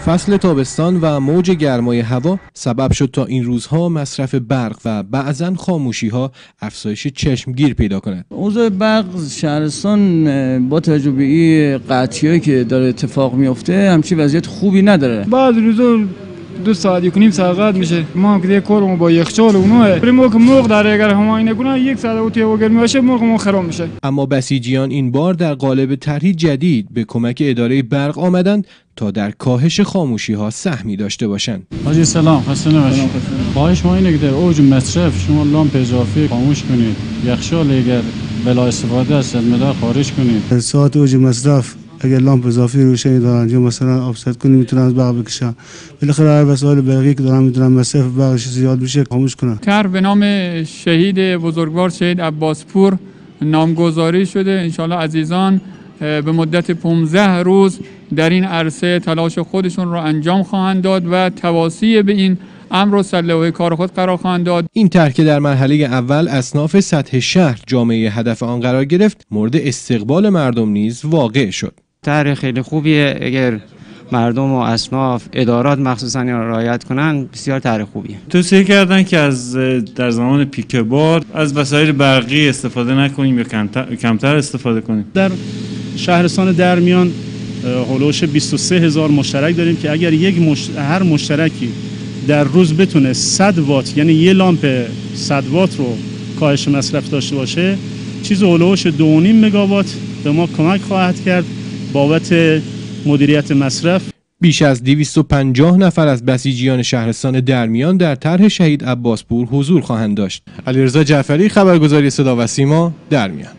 فصل تابستان و موج گرمای هوا سبب شد تا این روزها مصرف برق و بعضاً خاموشی‌ها افزایش چشمگیر پیدا کند. اوضاع برق شهرستان با توجه به این قطعی‌هایی که داره اتفاق میفته همچین وضعیت خوبی نداره. بعد روزا 2 ساعت یک نیم ساعت قد میشه. ما که کارمون با یخچال و اونها بریم که مرغ داره، اگر همین نکنه 1 ساعت اوتی و گرمی باشه مرغمون خراب میشه. اما بسیجیان این بار در قالب طرحی جدید به کمک اداره برق آمدند تا در کاهش خاموشی‌ها سهمی داشته باشند. حاجی سلام، خسته نباشید. خواهش ما اینه که در اوج مصرف شما لامپ اضافی خاموش کنید. یخچال اگر بلا استفاده است از مدار خارج کنید. ساعت اوج مصرف اگر لامپ اضافی روشنی دارن یا مثلا آفست کنی میتونن از برق بکشن. بالاخره هر وسایل برقی که دارن میتونن مصرف برقش زیاد بشه خاموش کنن. طرح به نام شهید بزرگوار شهید عباسپور نامگذاری شده. انشالله عزیزان به مدت 15 روز در این عرصه تلاش خودشون را انجام خواهند داد و تواصی به این امر و سلوه کار خود قرار خواهند داد. این طرح که در مرحله اول اصناف سطح شهر جامعه هدف آن قرار گرفت، مورد استقبال مردم نیز واقع شد. طرح خیلی خوبیه. اگر مردم و اصناف ادارات مخصوصا رعایت کنن بسیار طرح خوبیه. توصیه کردن که در زمان پیک بار از وسایل برقی استفاده نکنیم یا کمتر استفاده کنیم. در شهرستان درمیان هولوش 23,000 مشترک داریم که اگر هر مشترکی در روز بتونه 100 وات یعنی یه لامپ 100 وات رو کاهش مصرف داشته باشه، چیز هولوش 2.5 مگاوات به ما کمک خواهد کرد بابت مدیریت مصرف. بیش از 250 نفر از بسیجیان شهرستان درمیان در طرح شهید عباسپور حضور خواهند داشت. علیرضا جعفری، خبرگزاری صدا و سیما، درمیان.